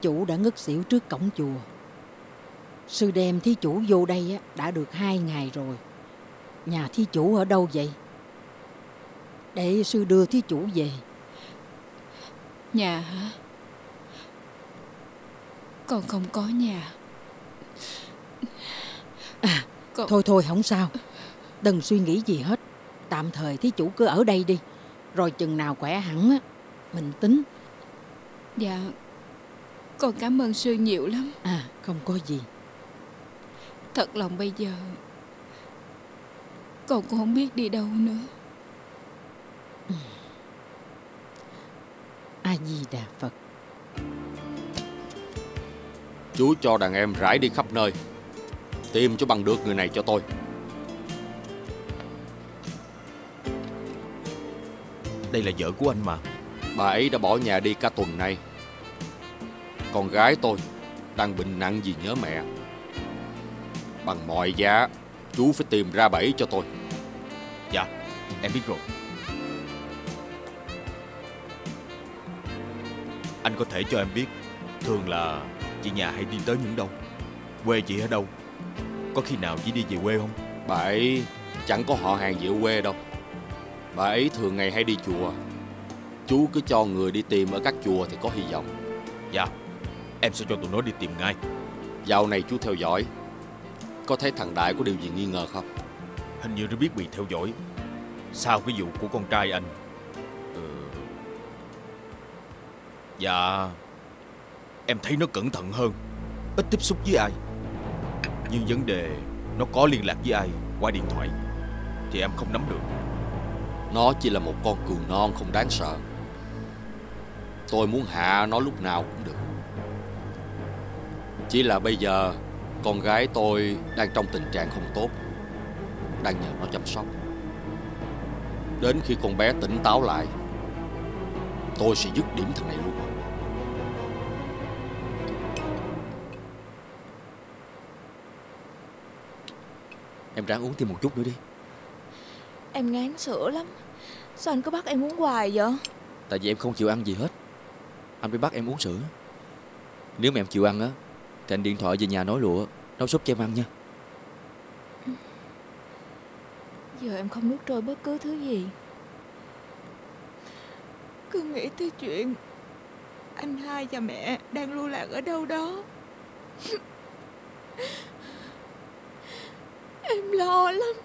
chủ đã ngất xỉu trước cổng chùa. Sư đem thí chủ vô đây đã được 2 ngày rồi. Nhà thí chủ ở đâu vậy? Để sư đưa thí chủ về. Nhà hả? Con không có nhà. Thôi không sao. Đừng suy nghĩ gì hết. Tạm thời thí chủ cứ ở đây đi. Rồi chừng nào khỏe hẳn mình tính. Dạ, con cảm ơn sư nhiều lắm. Không có gì. Thật lòng bây giờ con cũng không biết đi đâu nữa. A Di Đà Phật. Chú cho đàn em rải đi khắp nơi, tìm cho bằng được người này cho tôi. Đây là vợ của anh mà. Bà ấy đã bỏ nhà đi cả tuần nay. Con gái tôi đang bệnh nặng vì nhớ mẹ. Bằng mọi giá chú phải tìm ra bà ấy cho tôi. Dạ, em biết rồi. Anh có thể cho em biết thường là chị nhà hay đi tới những đâu? Quê chị ở đâu? Có khi nào chị đi về quê không? Bà ấy chẳng có họ hàng gì ở quê đâu. Bà ấy thường ngày hay đi chùa. Chú cứ cho người đi tìm ở các chùa thì có hy vọng. Dạ, em sẽ cho tụi nó đi tìm ngay. Dạo này chú theo dõi, có thấy thằng Đại có điều gì nghi ngờ không? Hình như nó biết bị theo dõi sau cái vụ của con trai anh. Dạ, em thấy nó cẩn thận hơn, ít tiếp xúc với ai. Nhưng vấn đề nó có liên lạc với ai qua điện thoại thì em không nắm được. Nó chỉ là một con cừu non không đáng sợ. Tôi muốn hạ nó lúc nào cũng được. Chỉ là bây giờ con gái tôi đang trong tình trạng không tốt, đang nhờ nó chăm sóc. Đến khi con bé tỉnh táo lại, tôi sẽ dứt điểm thằng này luôn. Em ráng uống thêm một chút nữa đi. Em ngán sữa lắm. Sao anh cứ bắt em uống hoài vậy? Tại vì em không chịu ăn gì hết, anh mới bắt em uống sữa. Nếu mà em chịu ăn thì anh điện thoại về nhà nói lụa nấu súp cho em ăn nha. Giờ em không nuốt trôi bất cứ thứ gì. Cứ nghĩ tới chuyện anh hai và mẹ đang lưu lạc ở đâu đó. Em lo lắm.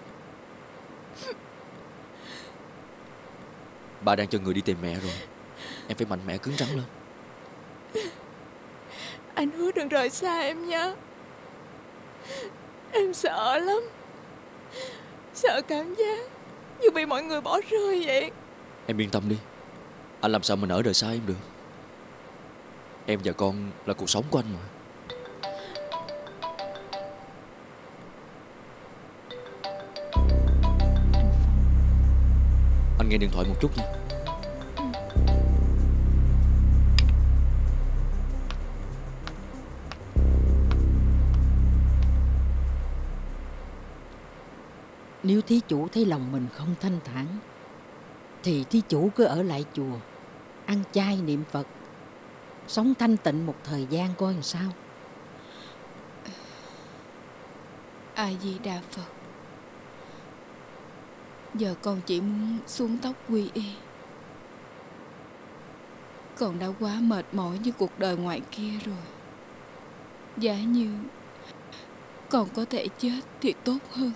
Ba đang cho người đi tìm mẹ rồi. Em phải mạnh mẽ cứng rắn lên. Anh hứa đừng rời xa em nha. Em sợ lắm. Sợ cảm giác như bị mọi người bỏ rơi vậy. Em yên tâm đi, anh làm sao mà nỡ rời xa em được. Em và con là cuộc sống của anh mà. Anh nghe điện thoại một chút nha. Nếu thí chủ thấy lòng mình không thanh thản thì thí chủ cứ ở lại chùa, ăn chay niệm Phật, sống thanh tịnh một thời gian coi làm sao. A Di Đà Phật. Giờ con chỉ muốn xuống tóc quy y. Con đã quá mệt mỏi với cuộc đời ngoài kia rồi. Giả như con có thể chết thì tốt hơn.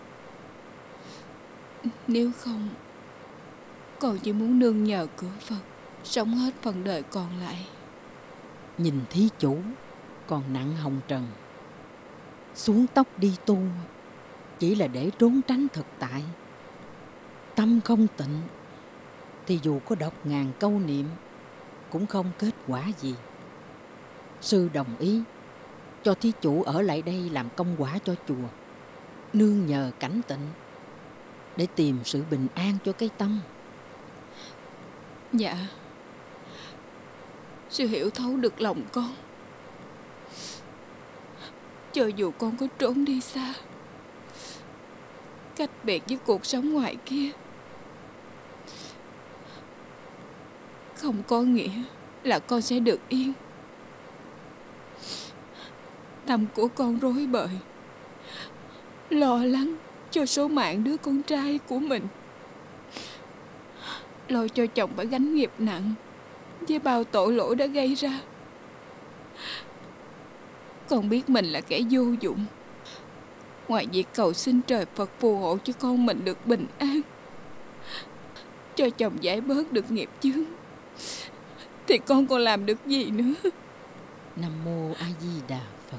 Nếu không, con chỉ muốn nương nhờ cửa Phật, sống hết phần đời còn lại. Nhìn thí chủ còn nặng hồng trần, xuống tóc đi tu chỉ là để trốn tránh thực tại. Tâm không tịnh thì dù có đọc ngàn câu niệm cũng không kết quả gì. Sư đồng ý cho thí chủ ở lại đây làm công quả cho chùa, nương nhờ cảnh tịnh để tìm sự bình an cho cái tâm. Dạ, sư hiểu thấu được lòng con. Cho dù con có trốn đi xa, cách biệt với cuộc sống ngoài kia, không có nghĩa là con sẽ được yên. Tâm của con rối bời, lo lắng cho số mạng đứa con trai của mình, lo cho chồng phải gánh nghiệp nặng với bao tội lỗi đã gây ra. Con biết mình là kẻ vô dụng. Ngoài việc cầu xin trời Phật phù hộ cho con mình được bình an, cho chồng giải bớt được nghiệp chướng, thì con còn làm được gì nữa. Nam Mô A Di Đà Phật.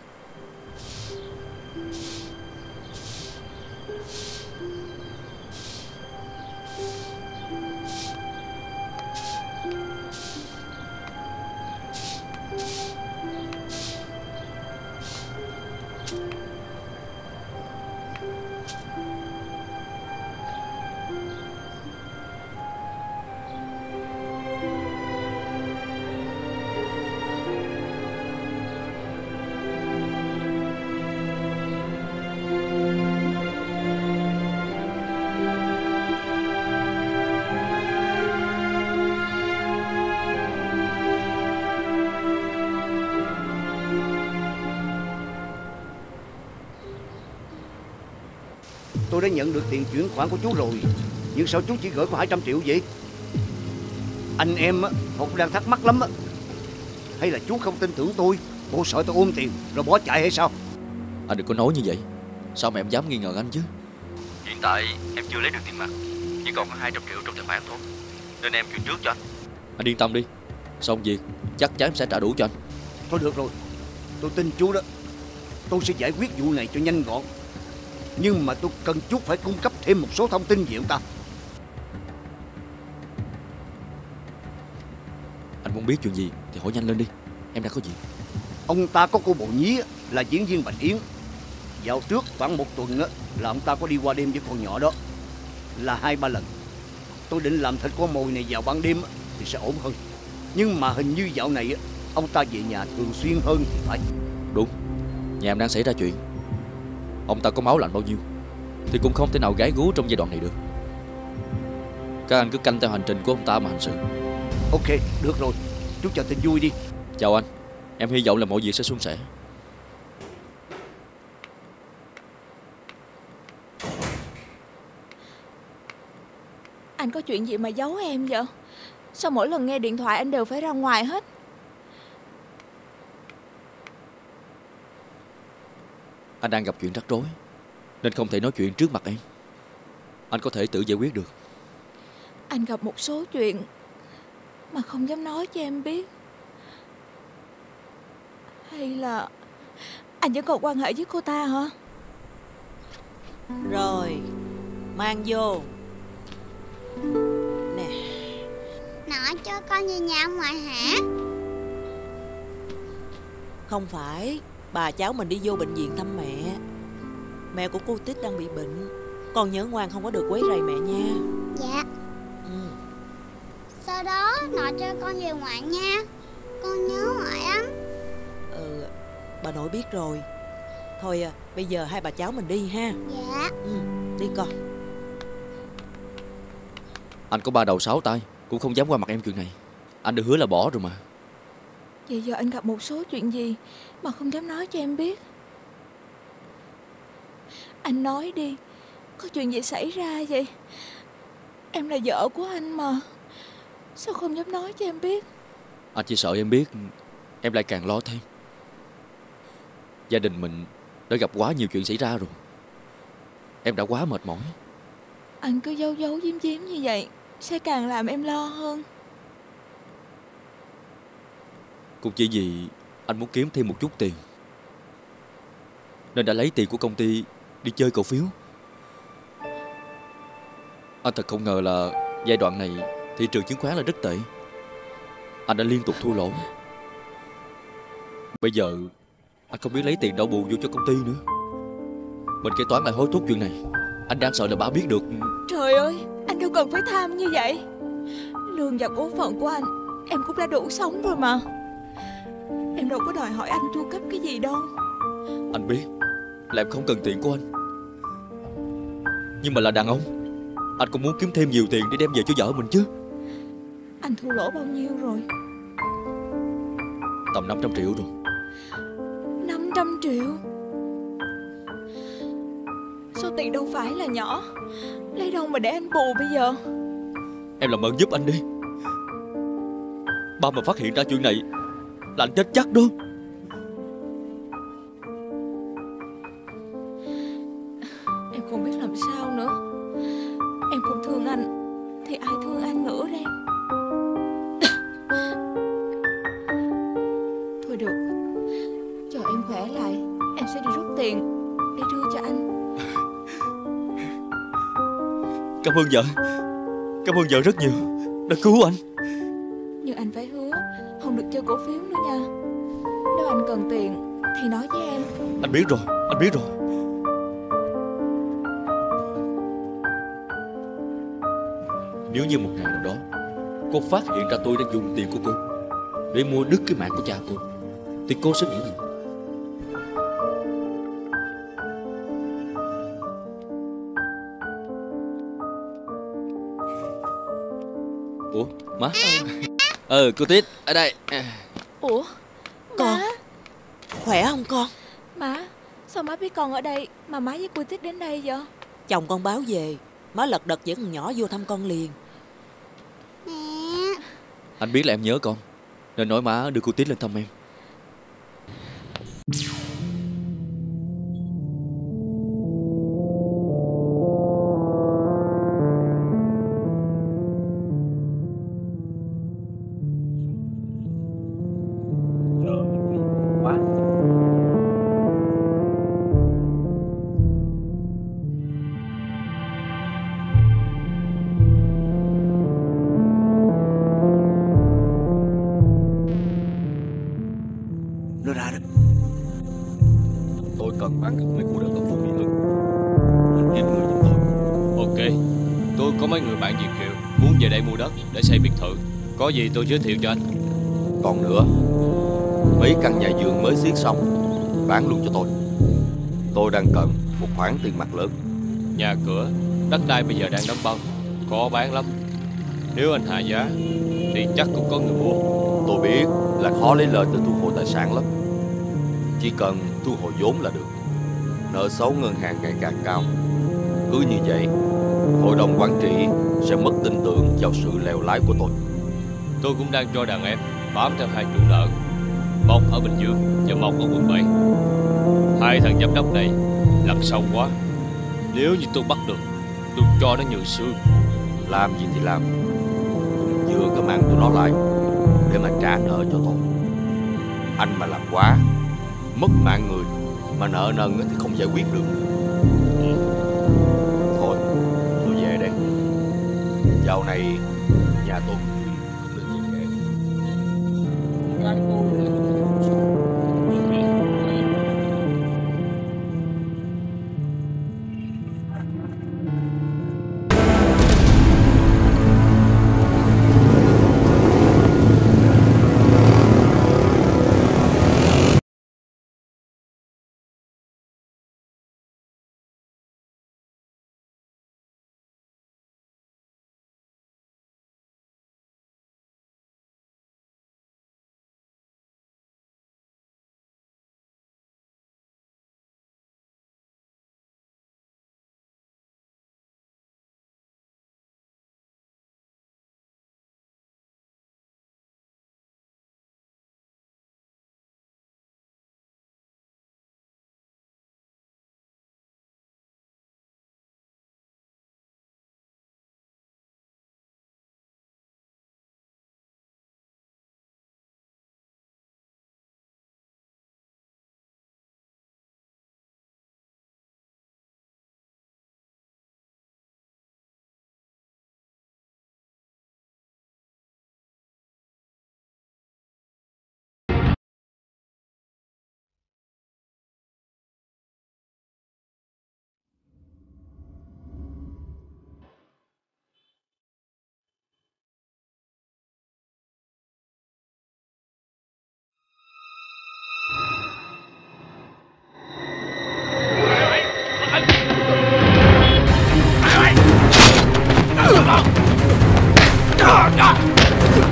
Tôi đã nhận được tiền chuyển khoản của chú rồi, nhưng sao chú chỉ gửi có 200 triệu vậy? Anh em á, họ cũng đang thắc mắc lắm á. Hay là chú không tin tưởng tôi, bộ sợ tôi ôm tiền rồi bỏ chạy hay sao? Anh đừng có nói như vậy. Sao mà em dám nghi ngờ anh chứ? Hiện tại em chưa lấy được tiền mặt, chỉ còn có 200 triệu trong tài khoản thôi, nên em chuyển trước cho anh. Anh yên tâm đi, xong việc chắc chắn em sẽ trả đủ cho anh. Thôi được rồi, tôi tin chú đó. Tôi sẽ giải quyết vụ này cho nhanh gọn. Nhưng mà tôi cần chú phải cung cấp thêm một số thông tin về ông ta. Anh muốn biết chuyện gì thì hỏi nhanh lên đi, em đã có gì. Ông ta có cô bồ nhí là diễn viên Bạch Yến. Dạo trước khoảng 1 tuần là ông ta có đi qua đêm với con nhỏ đó, là 2-3 lần. Tôi định làm thịt con mồi này vào ban đêm thì sẽ ổn hơn. Nhưng mà hình như dạo này ông ta về nhà thường xuyên hơn thì phải. Đúng, nhà em đang xảy ra chuyện. Ông ta có máu lạnh bao nhiêu thì cũng không thể nào gái gú trong giai đoạn này được. Các anh cứ canh theo hành trình của ông ta mà hành sự. Ok, được rồi, chú chờ tin vui đi. Chào anh, em hy vọng là mọi việc sẽ suôn sẻ. Anh có chuyện gì mà giấu em vậy? Sao mỗi lần nghe điện thoại anh đều phải ra ngoài hết? Anh đang gặp chuyện rắc rối nên không thể nói chuyện trước mặt em. Anh có thể tự giải quyết được. Anh gặp một số chuyện mà không dám nói cho em biết. Hay là anh vẫn còn quan hệ với cô ta hả? Rồi, mang vô. Nè. Nội cho con về nhà ông ngoại hả? Không phải, bà cháu mình đi vô bệnh viện thăm mẹ. Mẹ của cô Tích đang bị bệnh. Con nhớ ngoan không có được quấy rầy mẹ nha. Dạ. Sau đó nội cho con về ngoại nha. Con nhớ ngoại lắm. Bà nội biết rồi. Thôi bây giờ hai bà cháu mình đi ha. Dạ. Đi con. Anh có 3 đầu 6 tay cũng không dám qua mặt em chuyện này. Anh đã hứa là bỏ rồi mà. Vậy giờ anh gặp một số chuyện gì mà không dám nói cho em biết? Anh nói đi, có chuyện gì xảy ra vậy? Em là vợ của anh mà, sao không dám nói cho em biết? Anh chỉ sợ em biết em lại càng lo thêm. Gia đình mình đã gặp quá nhiều chuyện xảy ra rồi. Em đã quá mệt mỏi. Anh cứ giấu giấu giếm giếm như vậy sẽ càng làm em lo hơn. Cũng chỉ vì anh muốn kiếm thêm một chút tiền nên đã lấy tiền của công ty đi chơi cổ phiếu. Anh thật không ngờ là giai đoạn này thị trường chứng khoán là rất tệ. Anh đã liên tục thua lỗ. Bây giờ anh không biết lấy tiền đâu bù vô cho công ty nữa. Bên kế toán lại hối thúc chuyện này. Anh đang sợ là bà biết được. Trời ơi, anh đâu cần phải tham như vậy. Lương và cổ phần của anh em cũng đã đủ sống rồi mà. Em đâu có đòi hỏi anh chu cấp cái gì đâu. Anh biết là em không cần tiền của anh, nhưng mà là đàn ông, anh cũng muốn kiếm thêm nhiều tiền để đem về cho vợ mình chứ. Anh thua lỗ bao nhiêu rồi? Tầm 500 triệu rồi. 500 100 triệu. Số tiền đâu phải là nhỏ, lấy đâu mà để anh bù bây giờ? Em làm ơn giúp anh đi. Ba mà phát hiện ra chuyện này là anh chết chắc đó. Em không biết làm sao nữa. Em không thương anh thì ai thương anh nữa đây? Thôi được, chờ em khỏe lại em sẽ đi rút tiền để đưa cho anh. Cảm ơn vợ. Cảm ơn vợ rất nhiều đã cứu anh. Nhưng anh phải hứa không được chơi cổ phiếu nữa nha. Nếu anh cần tiền thì nói với em. Anh biết rồi, anh biết rồi. Nếu như một ngày nào đó cô phát hiện ra tôi đang dùng tiền của cô để mua đứt cái mạng của cha cô thì cô sẽ nghĩ gì? Ủa, má? Cô Tuyết, ở đây. Ủa, Con má. Khỏe không con? Má, sao má biết con ở đây mà má với cô Tích đến đây vậy? Chồng con báo về, má lật đật dẫn con nhỏ vô thăm con liền. Mẹ. Anh biết là em nhớ con nên nói má đưa cô Tuyết lên thăm em. Nó ra đó. Tôi cần bán được mấy khu đất ở Phú Mỹ Hưng. Anh kiếm người giúp tôi. Ok, tôi có mấy người bạn Việt kiều muốn về đây mua đất để xây biệt thự. Có gì tôi giới thiệu cho anh. Còn nữa, mấy căn nhà vườn mới xiết xong bán luôn cho tôi. Tôi đang cần một khoản tiền mặt lớn. Nhà cửa, đất đai bây giờ đang đóng băng, khó bán lắm. Nếu anh hạ giá thì chắc cũng có người mua. Tôi biết là khó lấy lời từ thu hồi tài sản lắm. Chỉ cần thu hồi vốn là được. Nợ xấu ngân hàng ngày càng cao. Cứ như vậy, hội đồng quản trị sẽ mất tin tưởng vào sự lèo lái của tôi. Tôi cũng đang cho đàn em bám theo hai chủ nợ, một ở Bình Dương và một ở quận 7. Hai thằng giám đốc này lặn sâu quá. Nếu như tôi bắt được, tôi cho nó nhừ xương. Làm gì thì làm, cũng chữa cái mạng tụi nó lại để mà trả nợ cho tôi. Anh mà làm quá, mất mạng người mà nợ nần thì không giải quyết được. Thôi, tôi về đây. Dạo này nhà tôi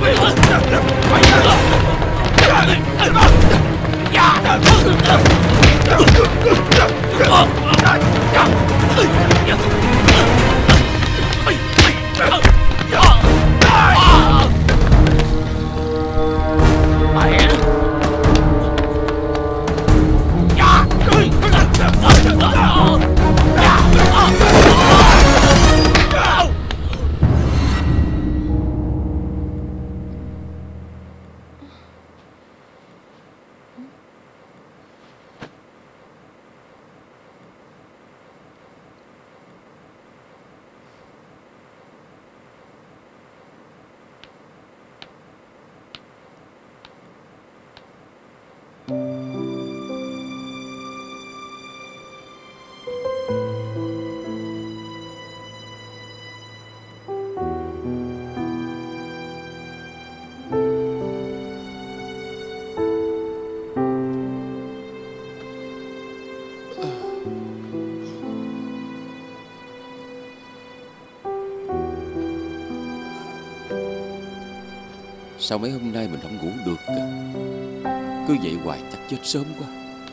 Yeah! Sao mấy hôm nay mình không ngủ được cả? Cứ dậy hoài chắc chết sớm quá.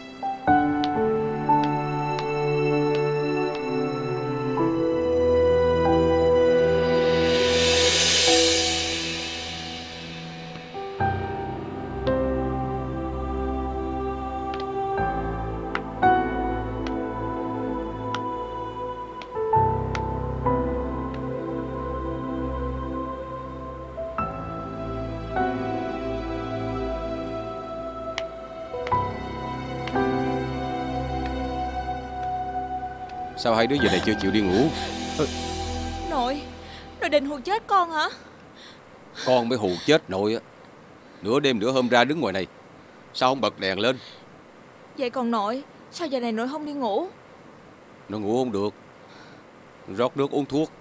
Sao hai đứa giờ này chưa chịu đi ngủ? Nội định hù chết con hả? Con mới hù chết nội á. Nửa đêm nửa hôm ra đứng ngoài này, sao không bật đèn lên? Vậy còn nội, sao giờ này nội không đi ngủ? Nó ngủ không được. Rót nước uống thuốc.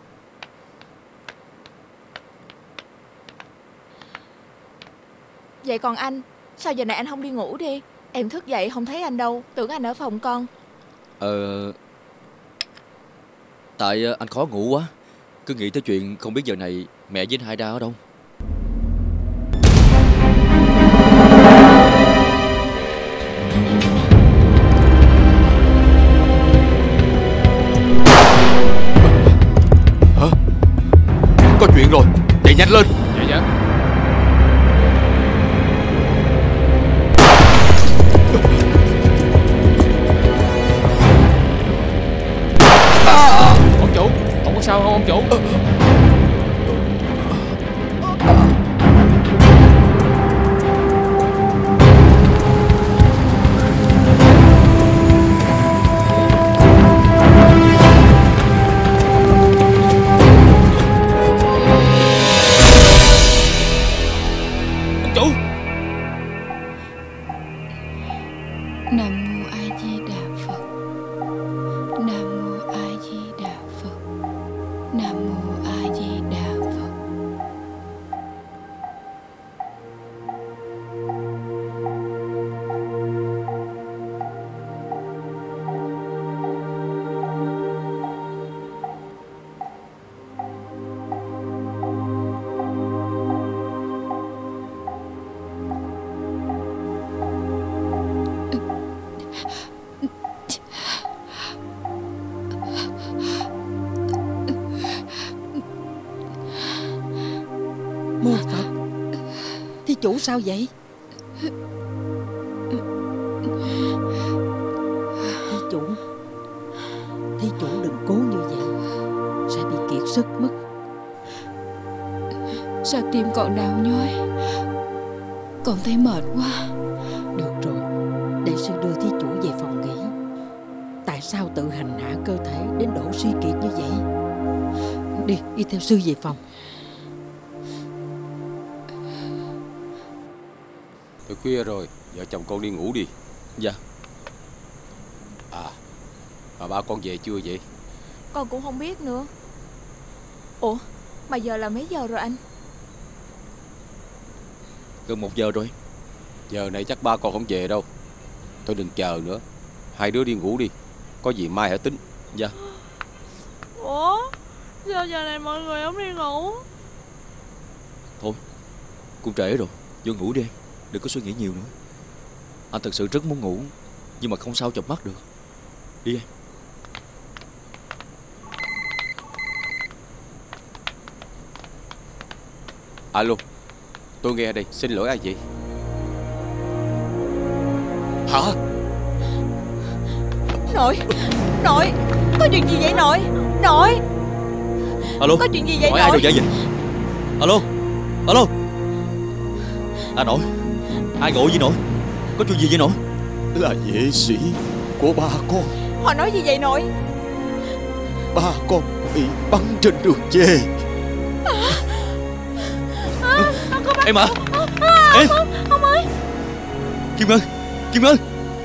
Vậy còn anh, sao giờ này anh không đi ngủ đi? Em thức dậy không thấy anh đâu, tưởng anh ở phòng con. Tại anh khó ngủ quá. Cứ nghĩ tới chuyện không biết giờ này mẹ với anh Hai Đa ở đâu. Hả? Có chuyện rồi, chạy nhanh lên. Dạ. Ông chủ, không có sao không ông chủ? Ông chủ. Nam mô A Di Đà Phật. Nam mô A Di Đà Phật. Nam mô A Di Đà Phật. Mô Phật. Thí chủ sao vậy? Thí chủ đừng cố như vậy, sẽ bị kiệt sức mất. Sao tim còn đau nhói, còn thấy mệt quá. Được rồi, để sư đưa thí chủ về phòng nghỉ. Tại sao tự hành hạ cơ thể đến độ suy kiệt như vậy? Đi theo sư về phòng. Tới khuya rồi, vợ chồng con đi ngủ đi. Dạ. Mà ba con về chưa vậy? Con cũng không biết nữa. Ủa, mà giờ là mấy giờ rồi anh? Gần 1 giờ rồi. Giờ này chắc ba con không về đâu. Thôi đừng chờ nữa, hai đứa đi ngủ đi, có gì mai hãy tính. Dạ. Ủa, sao giờ này mọi người không đi ngủ? Thôi, cũng trễ rồi, vô ngủ đi. Đừng có suy nghĩ nhiều nữa. Anh thật sự rất muốn ngủ, nhưng mà không sao chợp mắt được. Đi em. Alo, tôi nghe đây, xin lỗi ai vậy? Hả? Nội, nội, có chuyện gì vậy nội? Nội, Alo, có chuyện gì vậy hỏi ai nội? được vậy? Alo, alo. À nội, ai gọi với nội? Có chuyện gì vậy nội? Là vệ sĩ của ba con. Họ nói gì vậy nội? Ba con bị bắn trên đường về. Em hả? Em. Ông ơi. Kim Ngân, Kim Ngân.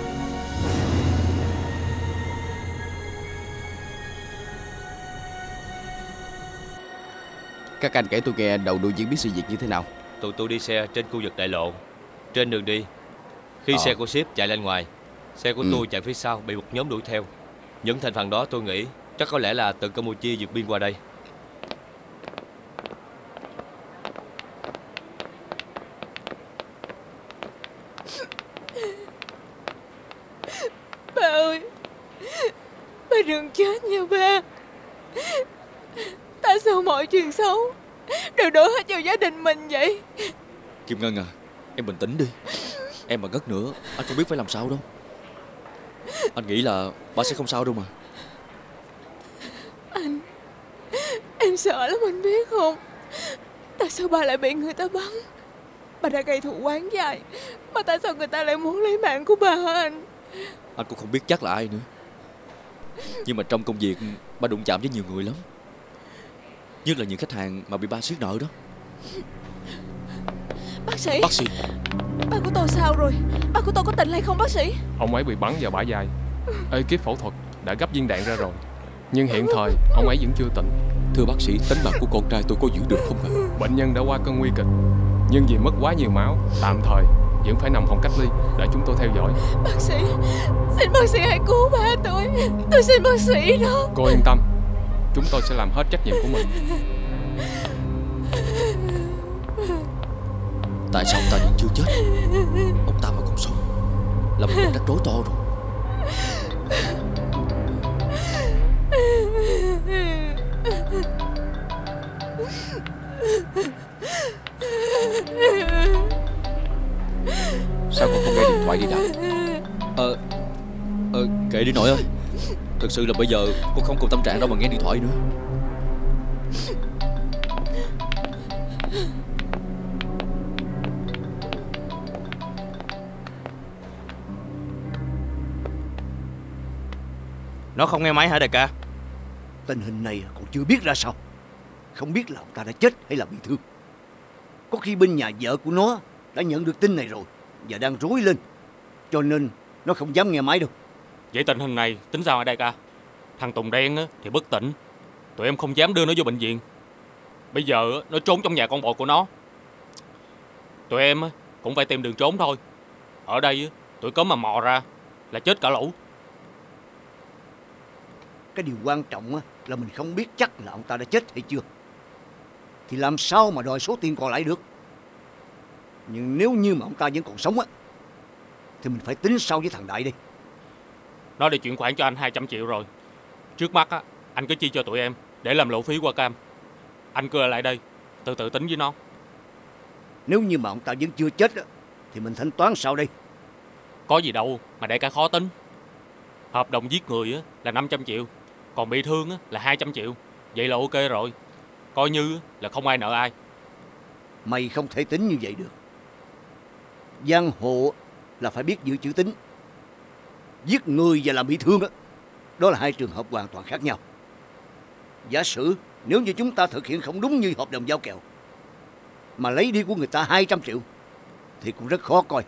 Các anh kể tôi nghe đầu đuôi diễn biến sự việc như thế nào. Tụi tôi đi xe trên khu vực đại lộ. Trên đường đi, khi xe của ship chạy lên ngoài, xe của tôi chạy phía sau bị một nhóm đuổi theo. Những thành phần đó tôi nghĩ chắc có lẽ là từ Campuchia vượt biên qua đây. Ba ơi, ba đừng chết nha ba. Tại sao mọi chuyện xấu đều đổ hết vào gia đình mình vậy? Kim Ngân à, em bình tĩnh đi. Em mà ngất nữa, anh không biết phải làm sao đâu. Anh nghĩ là ba sẽ không sao đâu mà. Anh, em sợ lắm anh biết không? Tại sao ba lại bị người ta bắn? Ba đã gây thù oán dài, mà tại sao người ta lại muốn lấy mạng của ba hả anh? Anh cũng không biết chắc là ai nữa. Nhưng mà trong công việc ba đụng chạm với nhiều người lắm, nhất là những khách hàng mà bị ba siết nợ đó. Bác sĩ, Bác sĩ, ba của tôi sao rồi? Ba của tôi có tỉnh hay không bác sĩ? Ông ấy bị bắn vào bả vai. Ekip phẫu thuật đã gấp viên đạn ra rồi, nhưng hiện thời ông ấy vẫn chưa tỉnh. Thưa bác sĩ, tính mạng của con trai tôi có giữ được không ạ? Bệnh nhân đã qua cơn nguy kịch, nhưng vì mất quá nhiều máu, tạm thời vẫn phải nằm phòng cách ly để chúng tôi theo dõi. Bác sĩ, xin bác sĩ hãy cứu ba tôi. Tôi xin bác sĩ đó. Cô yên tâm, chúng tôi sẽ làm hết trách nhiệm của mình. tại sao ông ta vẫn chưa chết? Ông ta mà còn sống là một rắc rối to rồi. Sao con không nghe điện thoại đi Đại? Kệ đi nội ơi. Thực sự là bây giờ con không còn tâm trạng đâu mà nghe điện thoại nữa. Nó không nghe máy hả đại ca? Tình hình này còn chưa biết ra sao. Không biết là ông ta đã chết hay là bị thương. Có khi bên nhà vợ của nó đã nhận được tin này rồi và đang rối lên, cho nên nó không dám nghe máy đâu. Vậy tình hình này tính sao hả đại ca? Thằng Tùng Đen thì bất tỉnh, tụi em không dám đưa nó vô bệnh viện. Bây giờ nó trốn trong nhà con bồ của nó. Tụi em cũng phải tìm đường trốn thôi. Ở đây tụi có mà mò ra là chết cả lũ. Cái điều quan trọng là mình không biết chắc là ông ta đã chết hay chưa, thì làm sao mà đòi số tiền còn lại được. Nhưng nếu như mà ông ta vẫn còn sống thì mình phải tính sau với thằng Đại đi. Nó đã chuyển khoản cho anh 200 triệu rồi. Trước mắt anh cứ chi cho tụi em để làm lộ phí qua cam. Anh cứ ở lại đây từ từ tính với nó. Nếu như mà ông ta vẫn chưa chết thì mình thanh toán sao đây? Có gì đâu mà đại ca khó tính. Hợp đồng giết người là 500 triệu, còn bị thương là 200 triệu. Vậy là ok rồi. Coi như là không ai nợ ai. Mày không thể tính như vậy được. Giang hồ là phải biết giữ chữ tín. Giết người và làm bị thương đó là hai trường hợp hoàn toàn khác nhau. Giả sử nếu như chúng ta thực hiện không đúng như hợp đồng giao kèo mà lấy đi của người ta 200 triệu thì cũng rất khó coi.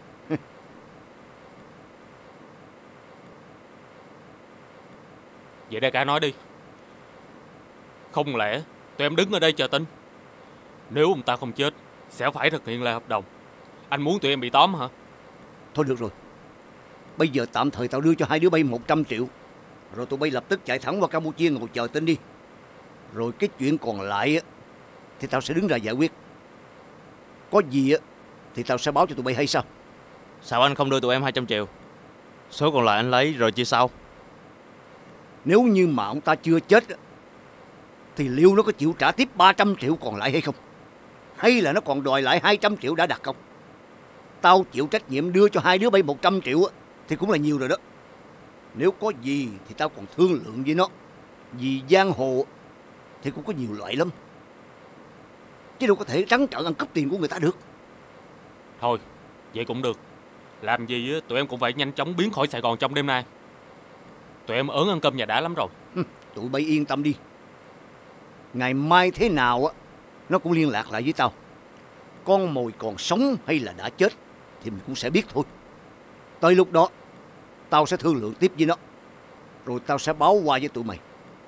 Vậy đại ca nói đi. Không lẽ tụi em đứng ở đây chờ tin? Nếu ông ta không chết sẽ phải thực hiện lại hợp đồng. Anh muốn tụi em bị tóm hả? Thôi được rồi, bây giờ tạm thời tao đưa cho hai đứa bay 100 triệu, rồi tụi bay lập tức chạy thẳng qua Campuchia ngồi chờ tin đi. Rồi cái chuyện còn lại thì tao sẽ đứng ra giải quyết. Có gì thì tao sẽ báo cho tụi bay hay sao? Sao anh không đưa tụi em 200 triệu? Số còn lại anh lấy rồi chia sau. Nếu như mà ông ta chưa chết thì liệu nó có chịu trả tiếp 300 triệu còn lại hay không? hay là nó còn đòi lại 200 triệu đã đặt cọc. Tao chịu trách nhiệm đưa cho hai đứa bay 100 triệu thì cũng là nhiều rồi đó. Nếu có gì thì tao còn thương lượng với nó. Vì giang hồ thì cũng có nhiều loại lắm, chứ đâu có thể trắng trợn ăn cắp tiền của người ta được. Thôi, vậy cũng được. Làm gì á, tụi em cũng phải nhanh chóng biến khỏi Sài Gòn trong đêm nay. Tụi em ớn ăn cơm nhà đã lắm rồi. Tụi bay yên tâm đi. Ngày mai thế nào á, nó cũng liên lạc lại với tao. Con mồi còn sống hay là đã chết thì mình cũng sẽ biết thôi. Tới lúc đó tao sẽ thương lượng tiếp với nó, rồi tao sẽ báo qua với tụi mày.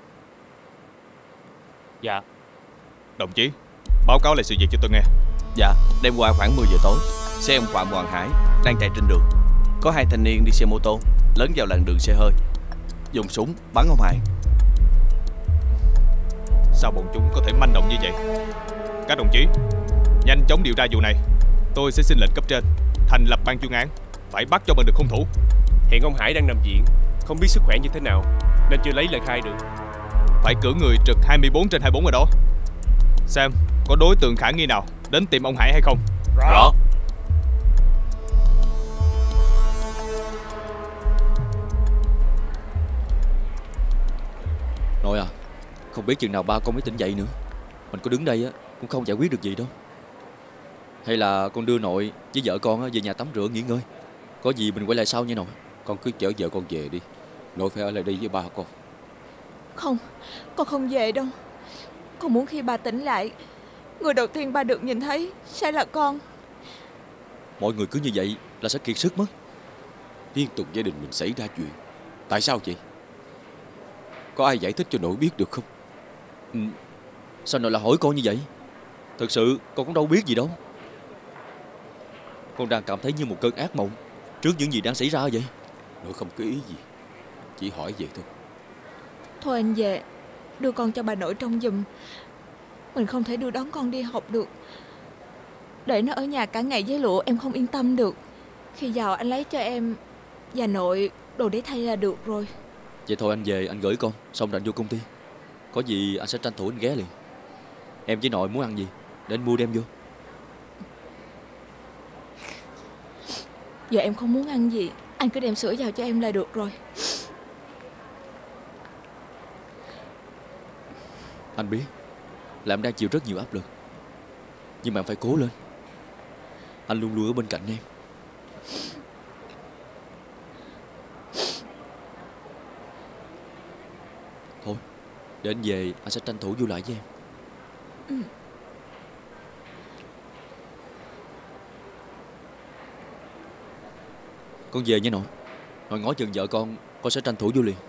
Dạ. Đồng chí, báo cáo lại sự việc cho tôi nghe. Dạ, đêm qua khoảng 10 giờ tối, xe ông Phạm Hoàng Hải đang chạy trên đường. Có hai thanh niên đi xe mô tô lấn vào làn đường xe hơi, dùng súng bắn ông Hải. Sao bọn chúng có thể manh động như vậy? Các đồng chí, nhanh chóng điều tra vụ này. Tôi sẽ xin lệnh cấp trên thành lập ban chuyên án, phải bắt cho bằng được hung thủ. Hiện ông Hải đang nằm viện, không biết sức khỏe như thế nào nên chưa lấy lời khai được. Phải cử người trực 24/24 ở đó, xem có đối tượng khả nghi nào đến tìm ông Hải hay không. Rõ. Nội à, không biết chừng nào ba con mới tỉnh dậy nữa. Mình có đứng đây á cũng không giải quyết được gì đâu. Hay là con đưa nội với vợ con về nhà tắm rửa nghỉ ngơi, có gì mình quay lại sau nha nội. Con cứ chở vợ con về đi, nội phải ở lại đây với ba con. Không, con không về đâu. Con muốn khi ba tỉnh lại, người đầu tiên ba được nhìn thấy sẽ là con. Mọi người cứ như vậy là sẽ kiệt sức mất. Liên tục gia đình mình xảy ra chuyện, tại sao vậy? Có ai giải thích cho nội biết được không? Sao nội lại hỏi con như vậy? Thật sự con cũng đâu biết gì đâu. Con đang cảm thấy như một cơn ác mộng trước những gì đang xảy ra vậy. Nội không có ý gì, chỉ hỏi vậy thôi. Thôi anh về, đưa con cho bà nội trông giùm. Mình không thể đưa đón con đi học được. Để nó ở nhà cả ngày với lụa em không yên tâm được. Khi vào anh lấy cho em và nội đồ để thay là được rồi. Vậy thôi anh về, anh gửi con, xong rồi anh vô công ty. Có gì anh sẽ tranh thủ anh ghé liền. Em với nội muốn ăn gì để anh mua đem vô. Giờ em không muốn ăn gì, anh cứ đem sữa vào cho em là được rồi. Anh biết là em đang chịu rất nhiều áp lực, nhưng mà em phải cố lên. Anh luôn luôn ở bên cạnh em. Thôi, để anh về, anh sẽ tranh thủ vô lại với em. Con về nha nội. Nội ngó chừng vợ con sẽ tranh thủ vô liền.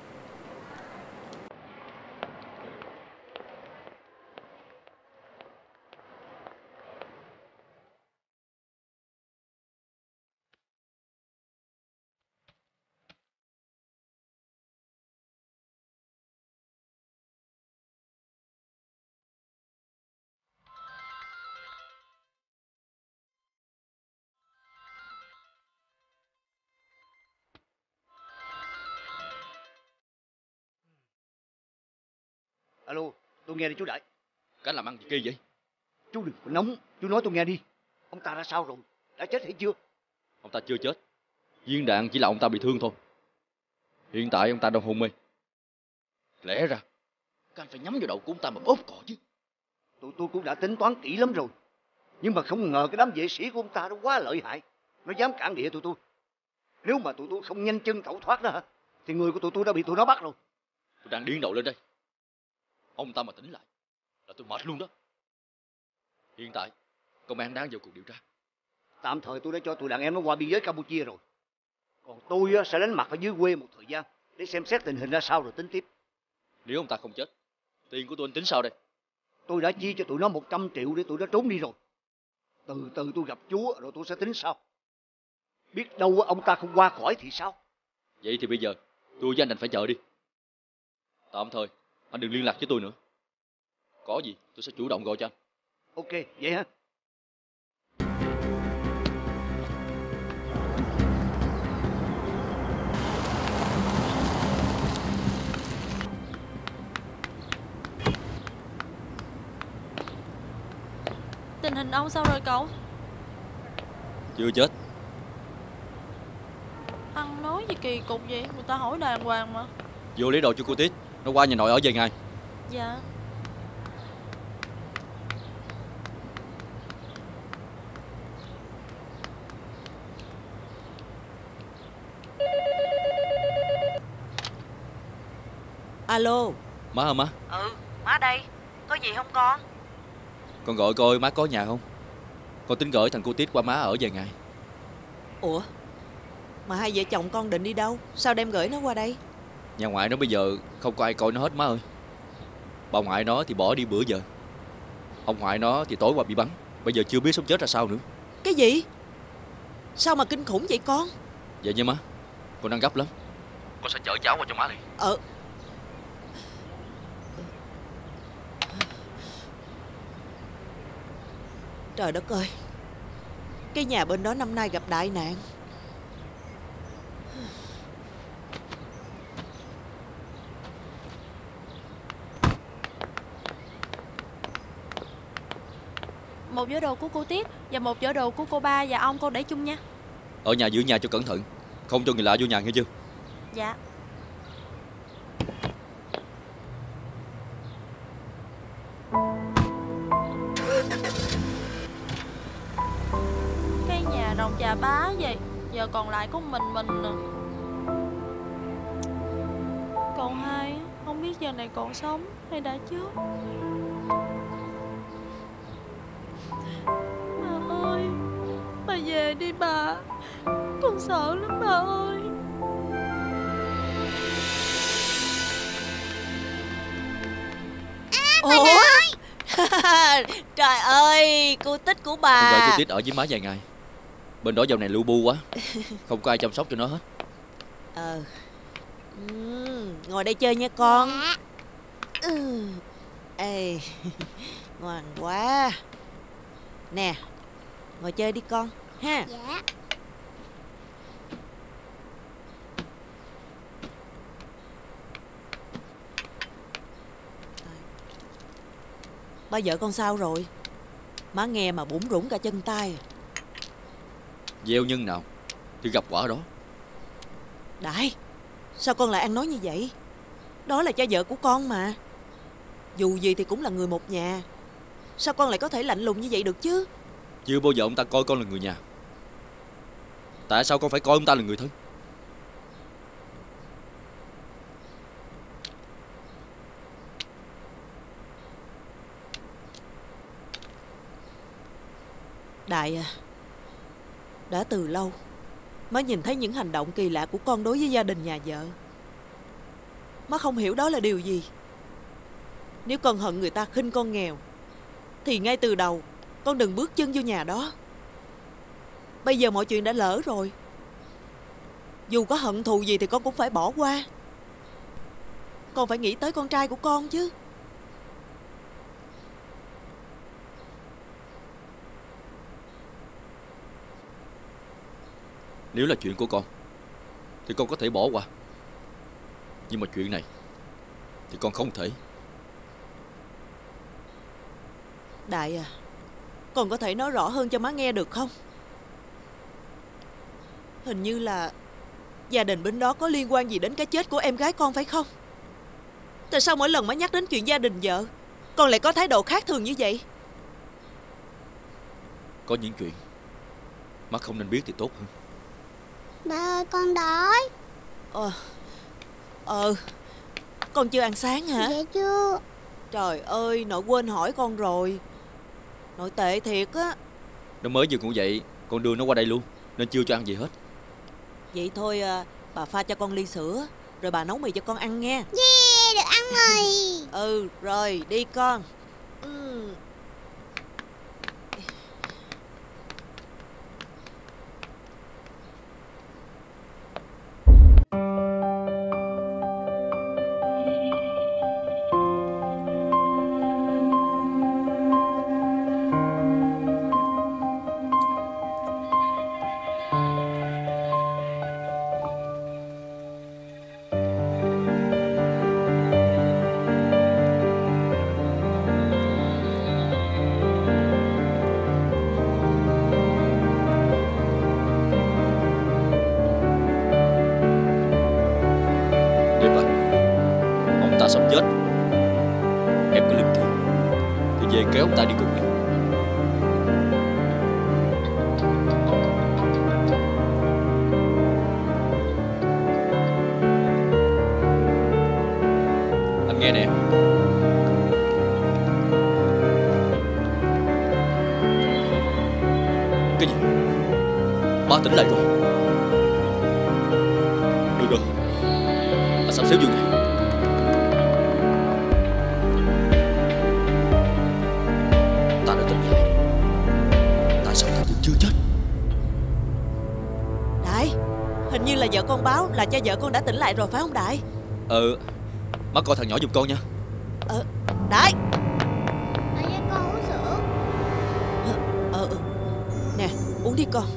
Alo, tôi nghe đây chú Đại. Cái làm ăn gì kỳ vậy? Chú đừng có nóng, chú nói tôi nghe đi. Ông ta ra sao rồi? Đã chết hay chưa? Ông ta chưa chết. Viên đạn chỉ là ông ta bị thương thôi. Hiện tại ông ta đang hôn mê. Lẽ ra các anh phải nhắm vào đầu của ông ta mà bóp cò chứ. Tụi tôi cũng đã tính toán kỹ lắm rồi, nhưng mà không ngờ cái đám vệ sĩ của ông ta nó quá lợi hại. Nó dám cản địa tụi tôi. Nếu mà tụi tôi không nhanh chân tẩu thoát đó hả, thì người của tụi tôi đã bị tụi nó bắt rồi. Tôi đang điên đầu lên đây. Ông ta mà tỉnh lại là tôi mệt luôn đó. Hiện tại công an đang vào cuộc điều tra. Tạm thời tôi đã cho tụi đàn em nó qua biên giới Campuchia rồi. Còn tôi sẽ đánh mặt ở dưới quê một thời gian để xem xét tình hình ra sao rồi tính tiếp. Nếu ông ta không chết, tiền của tôi anh tính sao đây? Tôi đã chia cho tụi nó 100 triệu để tụi nó trốn đi rồi. Từ từ tôi gặp Chúa rồi tôi sẽ tính sau. Biết đâu ông ta không qua khỏi thì sao? Vậy thì bây giờ tôi với anh đành phải chờ đi. Tạm thời anh đừng liên lạc với tôi nữa. Có gì tôi sẽ chủ động gọi cho anh. Ok, vậy hả? Tình hình ông sao rồi cậu? Chưa chết. Ăn nói gì kỳ cục vậy? Người ta hỏi đàng hoàng mà. Vô lấy đồ cho cô Tít. Nó qua nhà nội ở vài ngày. Dạ. Alo. Má hả má? Ừ, má đây. Có gì không con? Con gọi coi má có nhà không. Con tính gửi thằng cô Tít qua má ở vài ngày. Ủa, mà hai vợ chồng con định đi đâu? Sao đem gửi nó qua đây? Nhà ngoại nó bây giờ không có ai coi nó hết má ơi. Bà ngoại nó thì bỏ đi bữa giờ. Ông ngoại nó thì tối qua bị bắn. Bây giờ chưa biết sống chết ra sao nữa. Cái gì? Sao mà kinh khủng vậy con? Vậy nha má. Con đang gấp lắm. Con sẽ chở cháu qua cho má đi. Trời đất ơi, cái nhà bên đó năm nay gặp đại nạn. Một giỏ đồ của cô Tiết và một giỏ đồ của cô ba và ông con để chung nha. Ở nhà giữ nhà cho cẩn thận. Không cho người lạ vô nhà nghe chưa? Dạ. Cái nhà rồng chà bá vậy, giờ còn lại có mình nè. Còn hai không biết giờ này còn sống hay đã chết. Bà ơi, bà về đi bà. Con sợ lắm bà ơi. Ủa? Trời ơi, cô Tích của bà. Con gửi cô Tít ở với má vài ngày. Bên đó dạo này lu bu quá. Không có ai chăm sóc cho nó hết. Ngồi đây chơi nha con. Ê, ngoan quá. Nè, ngồi chơi đi con ha. Dạ. Ba vợ con sao rồi? Má nghe mà bủn rủn cả chân tay. Gieo nhân nào thì gặp quả đó. Đại, sao con lại ăn nói như vậy? Đó là cha vợ của con mà. Dù gì thì cũng là người một nhà. Sao con lại có thể lạnh lùng như vậy được chứ? Chưa bao giờ ông ta coi con là người nhà. Tại sao con phải coi ông ta là người thân? Đại à, đã từ lâu má nhìn thấy những hành động kỳ lạ của con đối với gia đình nhà vợ. Má không hiểu đó là điều gì. Nếu con hận người ta khinh con nghèo thì ngay từ đầu con đừng bước chân vô nhà đó. Bây giờ mọi chuyện đã lỡ rồi. Dù có hận thù gì thì con cũng phải bỏ qua. Con phải nghĩ tới con trai của con chứ. Nếu là chuyện của con thì con có thể bỏ qua. Nhưng mà chuyện này thì con không thể. Đại à, con có thể nói rõ hơn cho má nghe được không? Hình như là gia đình bên đó có liên quan gì đến cái chết của em gái con phải không? Tại sao mỗi lần má nhắc đến chuyện gia đình vợ con lại có thái độ khác thường như vậy? Có những chuyện má không nên biết thì tốt hơn. Ba ơi, con đói. Con chưa ăn sáng hả? Dạ chưa. Trời ơi, nội quên hỏi con rồi. Nội tệ thiệt á. Nó mới vừa ngủ dậy, con đưa nó qua đây luôn, nên chưa cho ăn gì hết. Vậy thôi bà pha cho con ly sữa, rồi bà nấu mì cho con ăn nghe. Yeah, được ăn mì. Rồi, đi con. sắp chết. Em có linh thiêng thì về kéo ông ta đi cùng em. Anh nghe nè. Cái gì? Ba tỉnh lại rồi. Được rồi, anh sắp xếp giường này. Ta đã tỉnh lại. Tại sao ta vẫn chưa chết? Đại, hình như là vợ con báo là cho vợ con đã tỉnh lại rồi phải không Đại? Má coi thằng nhỏ giùm con nha. Đại. Bà cho con uống sữa. Nè, uống đi con.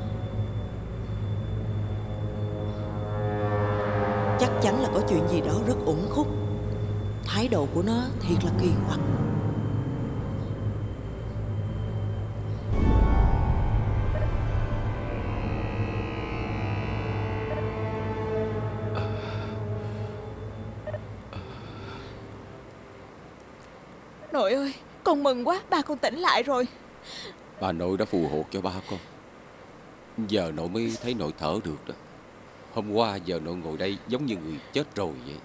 Chắc chắn là có chuyện gì đó rất uẩn khúc. Thái độ của nó thiệt là kỳ quặc. Nội ơi, con mừng quá, ba con tỉnh lại rồi. Bà nội đã phù hộ cho ba con. Giờ nội mới thấy nội thở được đó. Hôm qua giờ nội ngồi đây giống như người chết rồi vậy.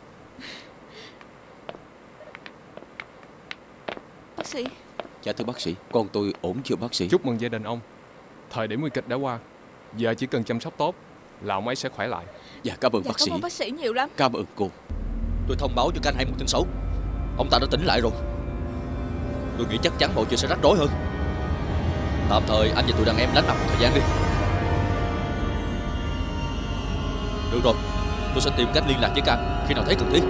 Bác sĩ. Dạ thưa bác sĩ, con tôi ổn chưa bác sĩ? Chúc mừng gia đình ông. Thời điểm nguy kịch đã qua. Giờ chỉ cần chăm sóc tốt là ông ấy sẽ khỏe lại. Dạ cảm ơn bác sĩ. Cảm ơn bác sĩ nhiều lắm. Cảm ơn cô. Tôi thông báo cho các anh hay một tin xấu. Ông ta đã tỉnh lại rồi. Tôi nghĩ chắc chắn mọi chuyện sẽ rắc rối hơn. Tạm thời anh và tụi đàn em lánh nằm một thời gian đi. Được rồi, tôi sẽ tìm cách liên lạc với các anh khi nào thấy cần thiết.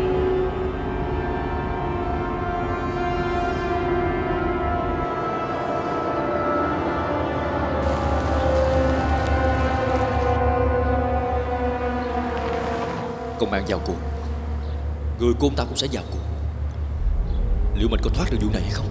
Công an vào cuộc, người của ông ta cũng sẽ vào cuộc. Liệu mình có thoát được vụ này hay không?